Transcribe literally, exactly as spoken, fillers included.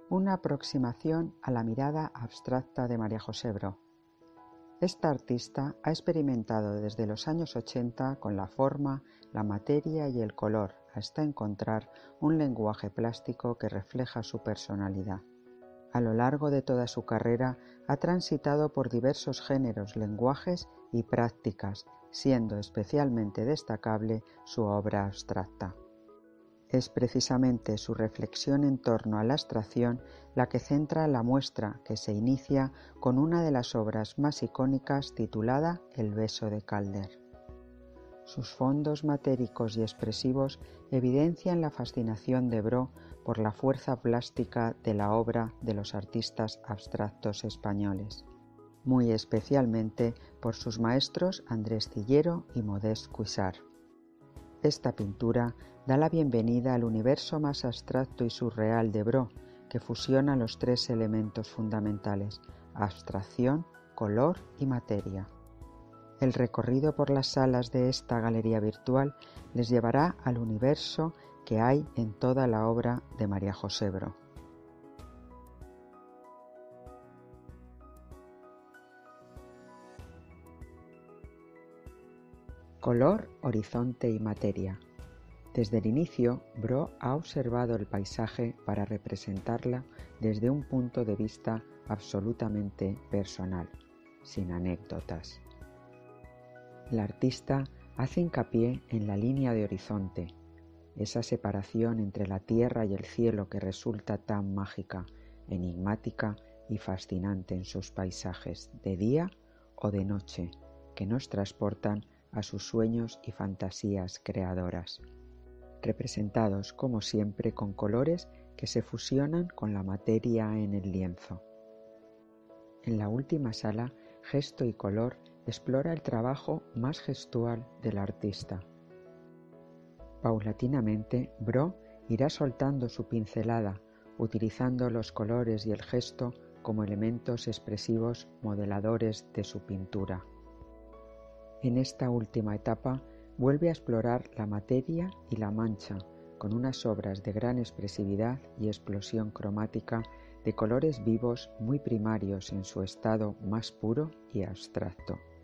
una aproximación a la mirada abstracta de María José Bro. Esta artista ha experimentado desde los años ochenta con la forma, la materia y el color hasta encontrar un lenguaje plástico que refleja su personalidad. A lo largo de toda su carrera ha transitado por diversos géneros, lenguajes y prácticas, siendo especialmente destacable su obra abstracta. Es precisamente su reflexión en torno a la abstracción la que centra la muestra, que se inicia con una de las obras más icónicas titulada El beso de Calder. Sus fondos matéricos y expresivos evidencian la fascinación de Bro por la fuerza plástica de la obra de los artistas abstractos españoles, muy especialmente por sus maestros Andrés Cillero y Modest Cuixart. Esta pintura da la bienvenida al universo más abstracto y surreal de Bro, que fusiona los tres elementos fundamentales: abstracción, color y materia. El recorrido por las salas de esta galería virtual les llevará al universo que hay en toda la obra de María José Bro. Color, horizonte y materia. Desde el inicio, Bro ha observado el paisaje para representarla desde un punto de vista absolutamente personal, sin anécdotas. La artista hace hincapié en la línea de horizonte, esa separación entre la tierra y el cielo que resulta tan mágica, enigmática y fascinante en sus paisajes de día o de noche, que nos transportan a sus sueños y fantasías creadoras, representados como siempre con colores que se fusionan con la materia en el lienzo. En la última sala, Gesto y color explora el trabajo más gestual del artista. Paulatinamente, Bro irá soltando su pincelada, utilizando los colores y el gesto como elementos expresivos modeladores de su pintura. En esta última etapa vuelve a explorar la materia y la mancha con unas obras de gran expresividad y explosión cromática de colores vivos muy primarios en su estado más puro y abstracto.